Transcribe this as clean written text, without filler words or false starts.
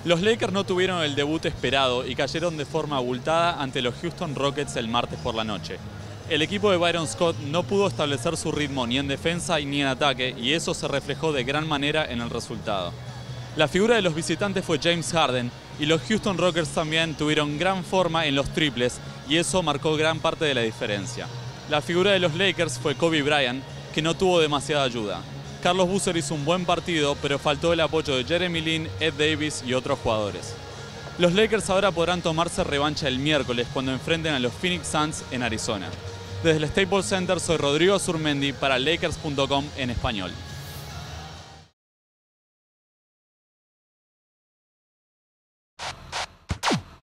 Los Lakers no tuvieron el debut esperado y cayeron de forma abultada ante los Houston Rockets el martes por la noche. El equipo de Byron Scott no pudo establecer su ritmo ni en defensa ni en ataque, y eso se reflejó de gran manera en el resultado. La figura de los visitantes fue James Harden, y los Houston Rockets también tuvieron gran forma en los triples, y eso marcó gran parte de la diferencia. La figura de los Lakers fue Kobe Bryant, que no tuvo demasiada ayuda. Carlos Boozer hizo un buen partido, pero faltó el apoyo de Jeremy Lin, Ed Davis y otros jugadores. Los Lakers ahora podrán tomarse revancha el miércoles cuando enfrenten a los Phoenix Suns en Arizona. Desde el Staples Center soy Rodrigo Azurmendi para Lakers.com en español.